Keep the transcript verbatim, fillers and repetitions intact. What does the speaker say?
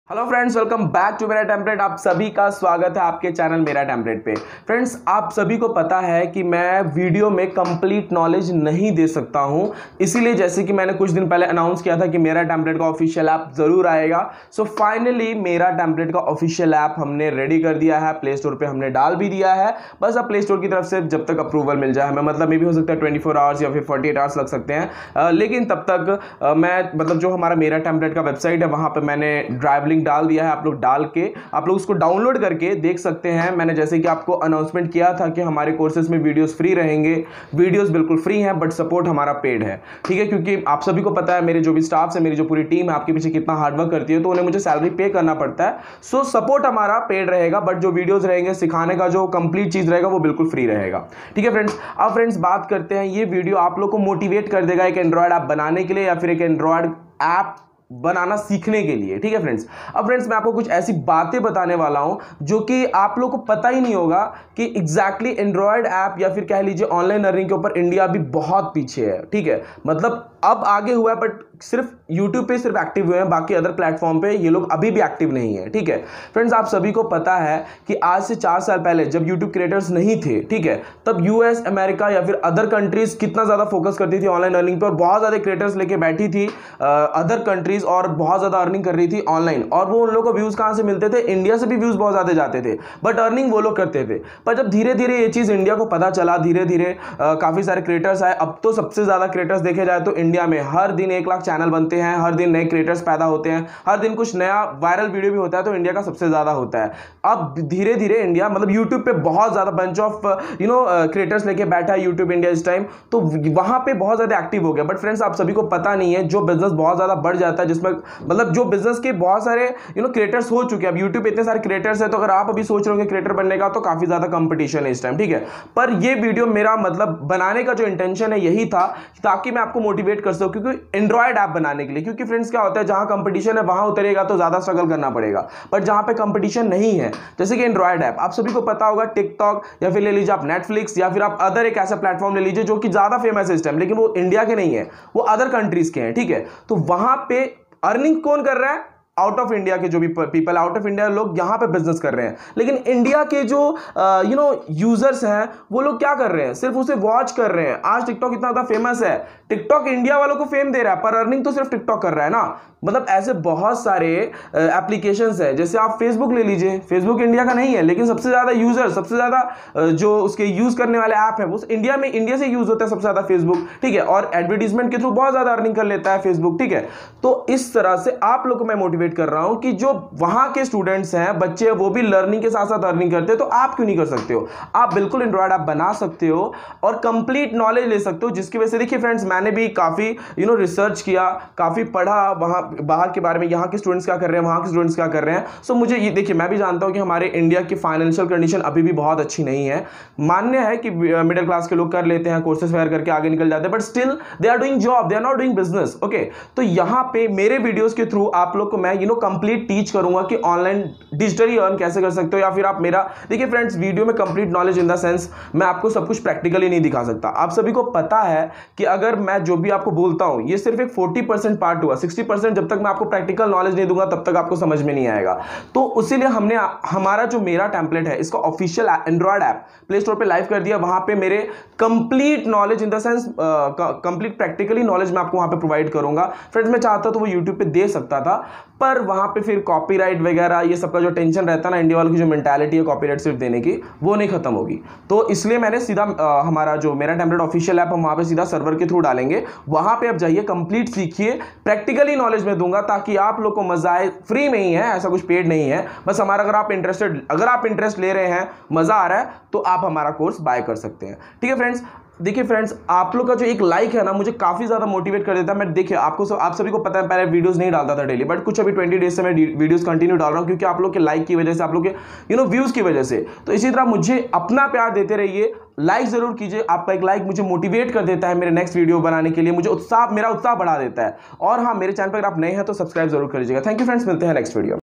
Hello friends, welcome back to मेरा template. आप सभी का स्वागत है आपके चैनल मेरा टेम्पलेट पे। फ्रेंड्स, आप सभी को पता है कि मैं वीडियो में कंप्लीट नॉलेज नहीं दे सकता हूं, इसीलिए जैसे कि मैंने कुछ दिन पहले अनाउंस किया था कि मेरा टेम्पलेट का ऑफिशियल ऐप जरूर आएगा। सो फाइनली मेरा टेम्पलेट का ऑफिशियल ऐप हमने रेडी कर दिया है, प्ले स्टोर पर हमने डाल भी दिया है। बस अब प्ले स्टोर की तरफ से जब तक अप्रूवल मिल जाए, हमें मतलब मे भी हो सकता है ट्वेंटी फोर आवर्स या फिर फोर्टी एट आवर्स लग सकते हैं, आ, लेकिन तब तक आ, मैं मतलब जो हमारा मेरा टेम्पलेट का वेबसाइट है वहां पर मैंने ड्राइव लिंक डाल दिया है। आप लोग डाल के आप लोग उसको डाउनलोड करके देख सकते हैं। मैंने जैसे कि आपको अनाउंसमेंट किया था कि हमारे कोर्सेज में वीडियोस फ्री रहेंगे। वीडियोस बिल्कुल फ्री हैं, बट सपोर्ट हमारा पेड है, ठीक है? क्योंकि आप सभी को पता है मेरे जो भी स्टाफ है, मेरी जो पूरी टीम है आपके पीछे कितना हार्डवर्क करती है, तो उन्हें मुझे सैलरी पे करना पड़ता है। सो सपोर्ट हमारा पेड रहेगा, बट जो वीडियोज रहेंगे, सिखाने का जो कंप्लीट चीज रहेगा वो बिल्कुल फ्री रहेगा, ठीक है फ्रेंड्स? अब फ्रेंड्स बात करते हैं, ये वीडियो आप लोग को मोटिवेट कर देगा एक एंड्रॉयड ऐप बनाने के लिए या फिर एक एंड्रॉयड ऐप बनाना सीखने के लिए, ठीक है फ्रेंड्स? अब फ्रेंड्स मैं आपको कुछ ऐसी बातें बताने वाला हूं जो कि आप लोग को पता ही नहीं होगा कि एग्जैक्टली एंड्रॉयड ऐप या फिर कह लीजिए ऑनलाइन अर्निंग के ऊपर इंडिया अभी बहुत पीछे है, ठीक है? मतलब अब आगे हुआ है, बट सिर्फ यूट्यूब पे सिर्फ एक्टिव हुए हैं, बाकी अदर प्लेटफॉर्म पे ये लोग अभी भी एक्टिव नहीं है, ठीक है फ्रेंड्स? आप सभी को पता है कि आज से चार साल पहले जब यूट्यूब क्रिएटर्स नहीं थे, ठीक है, तब यूएस, अमेरिका या फिर अदर कंट्रीज कितना ज्यादा फोकस करती थी ऑनलाइन अर्निंग पे, और बहुत ज्यादा क्रिएटर्स लेके बैठी थी अदर कंट्रीज और बहुत ज्यादा अर्निंग कर रही थी ऑनलाइन। और वो उन लोगों को व्यूज कहां से मिलते थे? इंडिया से भी व्यूज बहुत ज्यादा जाते थे, बट अर्निंग वो लोग करते थे। पर जब धीरे धीरे ये चीज इंडिया को पता चला, धीरे धीरे काफी सारे क्रिएटर्स आए। अब तो सबसे ज्यादा क्रिएटर्स देखे जाए तो इंडिया में हर दिन एक लाख चैनल बनते हैं, हर दिन नए क्रिएटर्स पैदा होते हैं, हर दिन कुछ नया वायरल वीडियो भी होता है, तो इंडिया का सबसे ज्यादा होता है। अब धीरे धीरे इंडिया मतलब यूट्यूब पे बहुत ज्यादा bunch of you know creators लेके बैठा है यूट्यूब इंडिया इस टाइम, तो वहां पे बहुत ज्यादा एक्टिव हो गया। बट फ्रेंड्स आप सभी को पता नहीं है, जो बिजनेस बहुत ज्यादा बढ़ जाता है, जिसमें मतलब जो बिजनेस के बहुत सारे यू नो क्रिएटर्स हो चुके हैं, अब यूट्यूब पे इतने सारे क्रिएटर्स हैं, तो अगर आप अभी सोच रहे हो क्रिएटर बनने का, तो काफी ज्यादा कंपटीशन है इस टाइम, ठीक है? पर ये वीडियो मेरा मतलब बनाने का जो इंटेंशन है यही था ताकि मैं आपको मोटिवेट कर सकूं, क्योंकि एंड्रॉयड ऐप बनाने के लिए। क्योंकि फ्रेंड्स क्या होता है, जहां कंपटीशन है वहां उतरेगा तो ज्यादा स्ट्रगल करना पड़ेगा, पर जहां पे कंपटीशन नहीं है, जैसे कि एंड्रॉयड ऐप, आप सभी को पता होगा टिकटॉक या फिर ले लीजिए आप नेटफ्लिक्स या फिर आप अदर एक ऐसा प्लेटफॉर्म ले लीजिए जो कि ज्यादा फेमस है इस टाइम, लेकिन वो इंडिया के नहीं है, वो अदर कंट्रीज के हैं, ठीक है? तो वहां पे अर्निंग कौन कर रहा है? आउट ऑफ इंडिया के जो भी पीपल, आउट ऑफ इंडिया लोग यहां पे बिजनेस कर रहे हैं। लेकिन इंडिया के जो यू नो यूजर्स हैं वो लोग क्या कर रहे हैं? सिर्फ उसे वॉच कर रहे हैं। आज टिकटॉक इतना ज्यादा फेमस है, टिकटॉक इंडिया वालों को फेम दे रहा है, पर अर्निंग तो सिर्फ टिकटॉक कर रहा है ना। मतलब ऐसे बहुत सारे एप्लीकेशंस है, जैसे आप फेसबुक ले लीजिए, फेसबुक इंडिया का नहीं है, लेकिन सबसे ज्यादा यूजर, सबसे ज्यादा जो उसके यूज करने वाले ऐप है वो इंडिया में, इंडिया से यूज होता है सबसे ज्यादा फेसबुक, ठीक है? और एडवर्टीजमेंट के थ्रू बहुत ज्यादा अर्निंग कर लेता है फेसबुक, ठीक है? तो इस तरह से आप लोग को मैं मोटिवेट कर रहा हूं कि जो वहां के स्टूडेंट्स हैं, बच्चे, वो भी लर्निंग के साथ साथ अर्निंग करते हैं, तो आप क्यों नहीं कर सकते हो? आप बिल्कुल एंड्रॉयड ऐप बना सकते हो और कंप्लीट नॉलेज ले सकते हो, जिसकी वजह से देखिए फ्रेंड्स मैंने भी काफी यू नो रिसर्च किया, काफी पढ़ा वहां बाहर के बारे में, यहाँ के स्टूडेंट्स क्या कर रहे हैं, वहां के स्टूडेंट्स क्या कर रहे हैं। सो मुझे ये देखिए, मैं भी जानता हूं कि हमारे इंडिया की फाइनेंशियल कंडीशन अभी भी बहुत अच्छी नहीं है। मान्य है कि मिडिल क्लास के लोग कर लेते हैं, कोर्सेज वगैरह करके आगे निकल जाते हैं, but still they are doing job, they are not doing business, okay? तो यहाँ पे मेरे वीडियोस के थ्रू आप लोग को मैं यू नो कंप्लीट टीच करूंगा कि ऑनलाइन डिजिटली अर्न कैसे कर सकते हो, या फिर आप मेरा देखिए फ्रेंड्स वीडियो में complete knowledge in the sense मैं आपको सब कुछ प्रैक्टिकली नहीं दिखा सकता। आप सभी को पता है कि अगर मैं जो भी आपको बोलता हूं ये सिर्फ एक फोर्टी परसेंट पार्ट हुआ, सिक्सटी परसेंट जब तक मैं आपको प्रैक्टिकल नॉलेज नहीं दूंगा तब तक आपको समझ में नहीं आएगा। तो इसीलिए हमने हमारा जो मेरा टेम्पलेट है इसका official android app play store पे लाइव कर दिया। वहां पे मेरे complete knowledge in the sense complete practically knowledge मैं आपको वहां पे प्रोवाइड करूंगा। फ्रेंड्स मैं चाहता तो वो यूट्यूब पे दे सकता था, पर वहां पे फिर कॉपीराइट वगैरह ये सबका जो टेंशन रहता है ना, इंडिया वालों की जो मेंटालिटी है कॉपीराइट सिर्फ देने की, वो नहीं खत्म होगी। तो इसलिए मैंने सीधा आ, हमारा जो मेरा टेम्पलेट ऑफिशियल ऐप हम वहां पे सीधा सर्वर के थ्रू डालेंगे। वहां पे आप जाइए, कंप्लीट सीखिए, प्रैक्टिकली नॉलेज में दूंगा ताकि आप लोग को मजा आए। फ्री में ही है, ऐसा कुछ पेड नहीं है। बस हमारा अगर आप इंटरेस्टेड अगर आप इंटरेस्ट ले रहे हैं, मजा आ रहा है, तो आप हमारा कोर्स बाय कर सकते हैं, ठीक है फ्रेंड्स? देखिए फ्रेंड्स, आप लोग का जो एक लाइक है ना, मुझे काफी ज्यादा मोटिवेट कर देता है। मैं देखिए आपको सब, आप सभी को पता है पहले वीडियोस नहीं डालता था डेली, बट कुछ अभी ट्वेंटी डेज से मैं वीडियोस कंटिन्यू डाल रहा हूं, क्योंकि आप लोग के लाइक की वजह से, आप लोग के यू नो व्यूज की वजह से। तो इसी तरह मुझे अपना प्यार देते रहिए, लाइक जरूर कीजिए। आपका एक लाइक मुझे मोटिवेट कर देता है मेरे नेक्स्ट वीडियो बनाने के लिए, मुझे उत्साह, मेरा उत्साह बढ़ा देता है। और हाँ, मेरे चैनल पर अगर आप नए हैं तो सब्सक्राइब जरूर कर लीजिएगा। थैंक यू फ्रेंड्स, मिलते हैं नेक्स्ट वीडियो।